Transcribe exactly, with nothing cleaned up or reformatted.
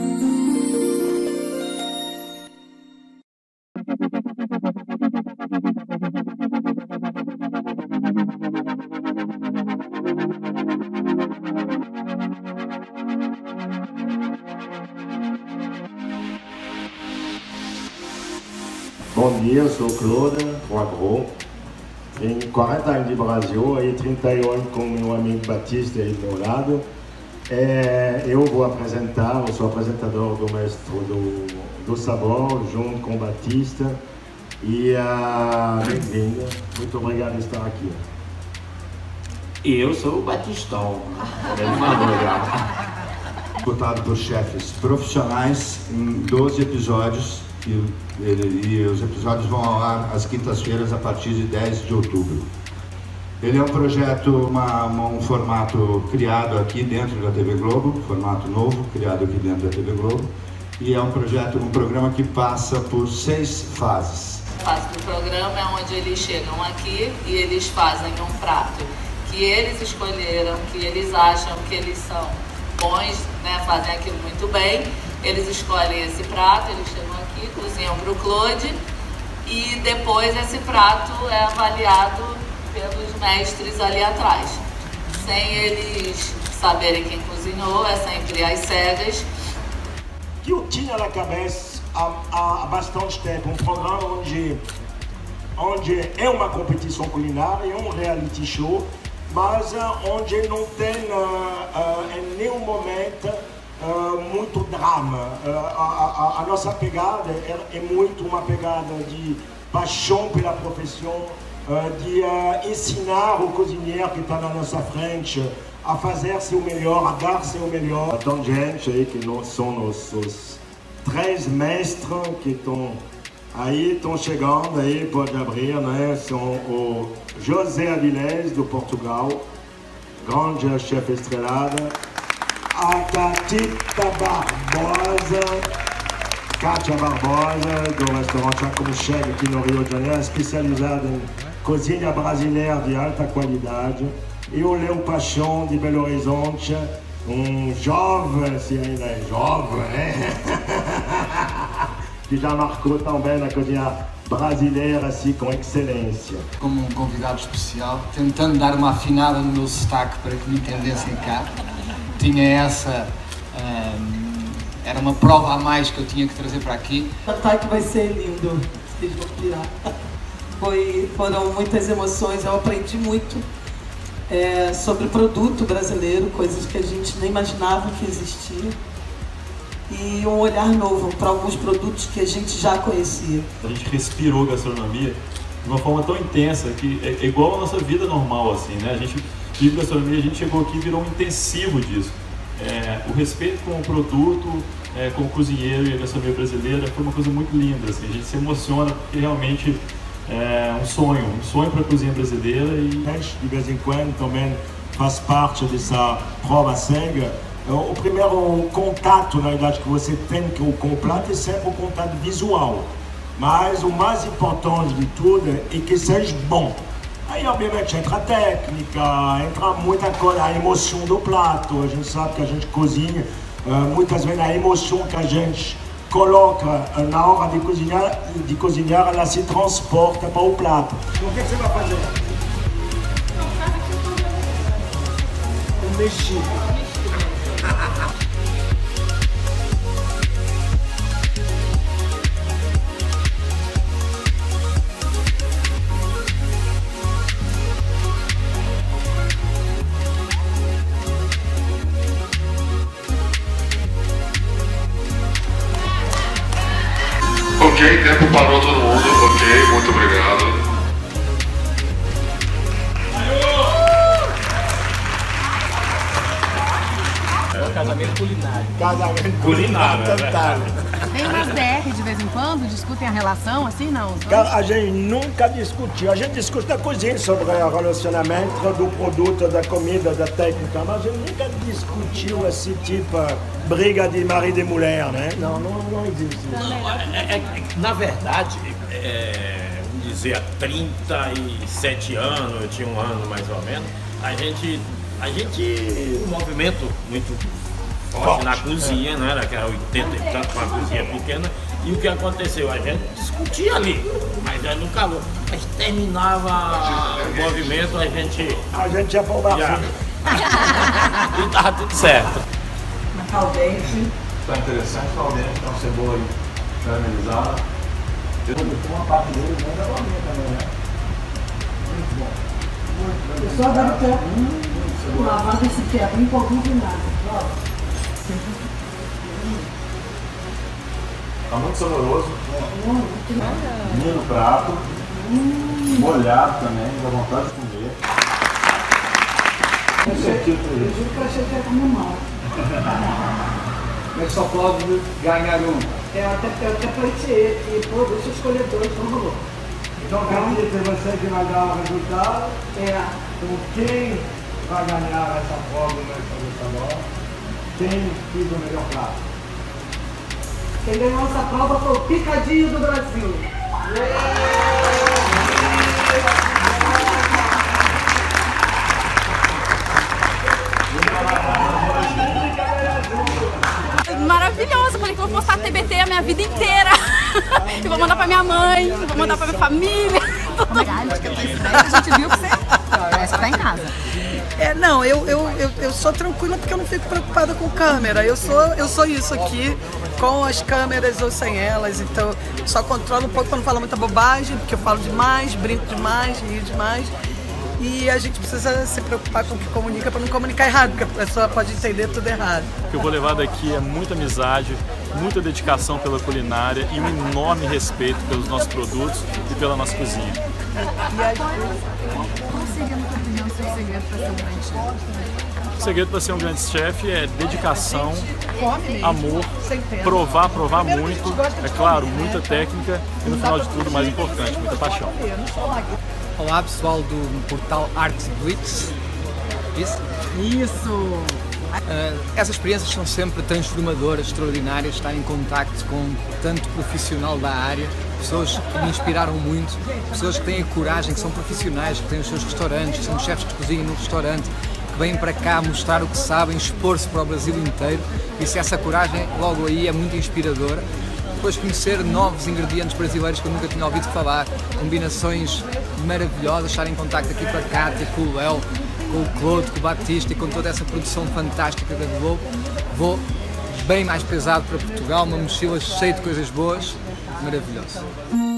Bom dia, eu sou o Claude Poivreau, tenho quarenta anos de Brasil, aí trinta e oito com meu amigo Batista aí do meu lado. É, eu vou apresentar, eu sou apresentador do Mestre do, do Sabor, junto com o Batista. E uh, bem-vinda, muito obrigado por estar aqui. E eu sou o Batistão, muito legal. Botado por chefes profissionais em doze episódios. E, ele, e os episódios vão ao ar às quintas-feiras a partir de dez de outubro. Ele é um projeto, uma, uma, um formato criado aqui dentro da T V Globo, formato novo, criado aqui dentro da T V Globo, e é um projeto, um programa que passa por seis fases. A fase do programa é onde eles chegam aqui e eles fazem um prato que eles escolheram, que eles acham que eles são bons, né, fazem aquilo muito bem. Eles escolhem esse prato, eles chegam aqui, cozinham para o Claude e depois esse prato é avaliado pelos mestres ali atrás. Sem eles saberem quem cozinhou, é sempre às cegas. Que eu tinha na cabeça há, há bastante tempo um programa onde, onde é uma competição culinária, é um reality show, mas onde não tem uh, uh, em nenhum momento Uh, muito drama. Uh, a, a, a nossa pegada é, é muito uma pegada de paixão pela profissão, uh, de uh, ensinar o cozinheiro que está na nossa frente a fazer seu melhor, a dar seu melhor. Tem gente aí que não são os, os três mestres que estão aí, estão chegando aí, pode abrir, né? São o José Avilés, do Portugal, grande chefe estrelada. A Catita Barbosa, Kátia Barbosa, do restaurante Como Chega aqui no Rio de Janeiro, especializada em cozinha brasileira de alta qualidade. E o Léo Paixão, de Belo Horizonte, um jovem, se ainda é jovem, né? Que já marcou também na cozinha brasileira, assim, com excelência. Como um convidado especial, tentando dar uma afinada no meu sotaque para que me entendessem cá. Tinha essa, um, era uma prova a mais que eu tinha que trazer para aqui. O ataque vai ser lindo, vocês vão pirar. Foi, foram muitas emoções, eu aprendi muito é, sobre o produto brasileiro, coisas que a gente nem imaginava que existia. E um olhar novo para alguns produtos que a gente já conhecia. A gente respirou gastronomia de uma forma tão intensa que é, é igual a nossa vida normal, assim, né? A gente vive gastronomia, a gente chegou aqui e virou um intensivo disso. É, o respeito com o produto, é, com o cozinheiro e a gastronomia brasileira foi uma coisa muito linda, assim. A gente se emociona porque realmente é um sonho, um sonho para a cozinha brasileira. E de vez em quando também faz parte dessa prova cega. O primeiro contato, na verdade, que você tem com o prato é sempre o contato visual. Mas o mais importante de tudo é que seja bom. Aí, obviamente, entra a técnica, entra muita coisa, a emoção do prato. A gente sabe que a gente cozinha, muitas vezes a emoção que a gente coloca na hora de cozinhar, de cozinhar ela se transporta para o prato. O que você vai fazer? Um mexido. Ok, tempo parou todo mundo, ok, muito obrigado. Casamento culinário. Casamento culinário. culinário. Tem umas D R de vez em quando, discutem a relação, assim, não? Cara, a gente nunca discutiu. A gente discute na cozinha sobre o relacionamento do produto, da comida, da técnica, mas a gente nunca discutiu esse tipo briga de marido e mulher, né? Não, não, não existe. Não, é, é, na verdade, é, vamos dizer, há trinta e sete anos, eu tinha um ano mais ou menos, a gente, a gente, um movimento muito forte na cozinha, né? Naquela oitenta e tanto, uma cozinha pequena. E o que aconteceu? A gente discutia ali, mas já no calor. Mas terminava o movimento, a gente. A gente ia pôr já. E tava tudo certo. Caldente. Tá interessante, caldente, então cebola aí caramelizada. Eu vou ter uma parte dele dentro da bolinha também, né? Muito bom. Eu só agora estou lavando esse quebrinho com algum vinagre. Tá muito saboroso. Vinho no prato. Molhado também, dá vontade de comer. Eu juro que eu achei que ia comer mal. Mas só pode ganhar um. Eu até, eu até pleiteei aqui, pô, deixa eu escolher dois, não rolou. Então quer dizer que você que vai dar o resultado. É. Então quem vai ganhar essa prova nessa prova? Quem fez o melhor prato? Quem ganhou essa prova foi o Picadinho do Brasil. Maravilhoso, falei que eu vou postar T B T a minha vida inteira. Eu vou mandar pra minha mãe, vou mandar pra minha família. A gente viu que você parece que tá em casa. É, não, eu, eu, eu, eu sou tranquila porque eu não fico preocupada com câmera. Eu sou, eu sou isso aqui, com as câmeras ou sem elas. Então, só controlo um pouco para não falar muita bobagem, porque eu falo demais, brinco demais, rio demais. E a gente precisa se preocupar com o que comunica para não comunicar errado, porque a pessoa pode entender tudo errado. O que eu vou levar daqui é muita amizade, muita dedicação pela culinária e um enorme respeito pelos nossos produtos e pela nossa cozinha. Qual seria, na tua opinião, o seu segredo para ser um grande chefe? O segredo para ser um grande chefe é dedicação, amor, provar, provar muito, é claro, muita técnica e no final de tudo, o mais importante, muita paixão. Olá pessoal do portal ArtBlitz. Isso? Isso! Uh, essas experiências são sempre transformadoras, extraordinárias, estar em contacto com tanto profissional da área, pessoas que me inspiraram muito, pessoas que têm a coragem, que são profissionais, que têm os seus restaurantes, que são chefes de cozinha no restaurante, que vêm para cá mostrar o que sabem, expor-se para o Brasil inteiro. E se essa coragem logo aí é muito inspiradora. Depois conhecer novos ingredientes brasileiros que eu nunca tinha ouvido falar, combinações maravilhosas, estar em contacto aqui com a Cátia, com o Léo, com o Claude, com o Batista e com toda essa produção fantástica da Globo. Vou bem mais pesado para Portugal, uma mochila cheia de coisas boas, maravilhoso.